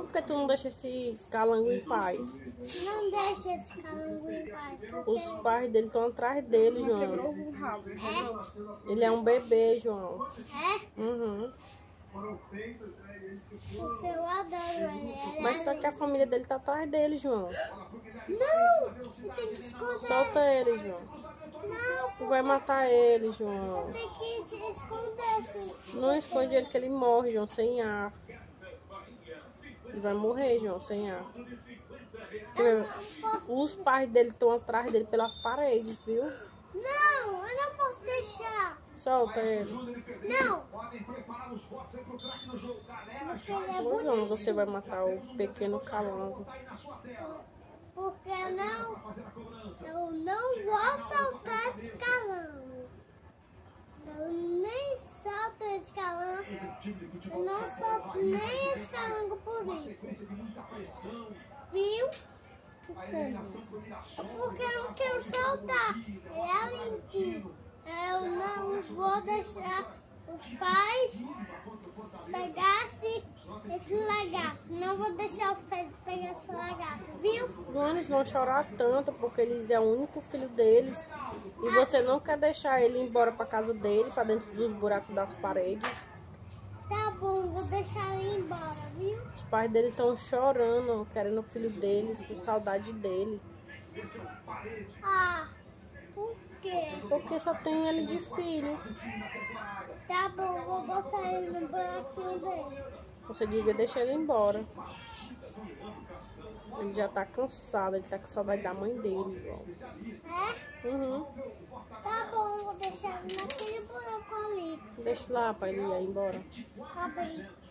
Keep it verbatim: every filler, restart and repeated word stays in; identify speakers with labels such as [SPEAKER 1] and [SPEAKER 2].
[SPEAKER 1] Por que tu não deixa esse calango em paz?
[SPEAKER 2] Não deixa esse calango em paz.
[SPEAKER 1] Os pais dele estão atrás dele, João.
[SPEAKER 2] É?
[SPEAKER 1] Ele é um bebê, João.
[SPEAKER 2] É?
[SPEAKER 1] Uhum.
[SPEAKER 2] Porque eu adoro ele. ele
[SPEAKER 1] Mas
[SPEAKER 2] é
[SPEAKER 1] só que a família dele tá atrás dele, João.
[SPEAKER 2] Não! Tem que esconder.
[SPEAKER 1] Solta ele, João.
[SPEAKER 2] Não,
[SPEAKER 1] Tu vai matar ele, João.
[SPEAKER 2] tem que te esconder. Sim.
[SPEAKER 1] Não esconde ele que ele morre, João, sem ar. Ele vai morrer, João, sem ar.
[SPEAKER 2] Eu não posso.
[SPEAKER 1] Os pais dele estão atrás dele pelas paredes, viu?
[SPEAKER 2] Não, eu não posso deixar.
[SPEAKER 1] Solta ele.
[SPEAKER 2] Não. Porque ele é
[SPEAKER 1] Ô, João,
[SPEAKER 2] bonito.
[SPEAKER 1] você vai matar o pequeno calango.
[SPEAKER 2] Porque eu não, eu não vou soltar esse calango. Eu nem solto esse calango. Eu não solto nem esse calango por isso. Viu?
[SPEAKER 1] Por quê?
[SPEAKER 2] Porque eu não quero soltar. Ele é limpinho. Eu não vou deixar os pais pegassem esse lagarto. Não vou deixar os pais pegar esse lagarto, viu?
[SPEAKER 1] Não, eles vão chorar tanto porque eles é o único filho deles. E você não quer deixar ele ir embora pra casa dele, pra dentro dos buracos das paredes.
[SPEAKER 2] Tá bom, vou deixar ele embora, viu?
[SPEAKER 1] Os pais dele estão chorando, querendo o filho deles, com saudade dele.
[SPEAKER 2] Ah, por quê?
[SPEAKER 1] Porque só tem ele de filho.
[SPEAKER 2] Tá bom, vou botar ele no buraquinho dele.
[SPEAKER 1] Você devia deixar ele embora. Ele já tá cansado, ele tá com saudade da mãe dele, João.
[SPEAKER 2] É?
[SPEAKER 1] Uhum.
[SPEAKER 2] Tá bom, vou deixar ele naquele buraco ali.
[SPEAKER 1] Deixa lá pra ele ir embora.
[SPEAKER 2] Tá bem.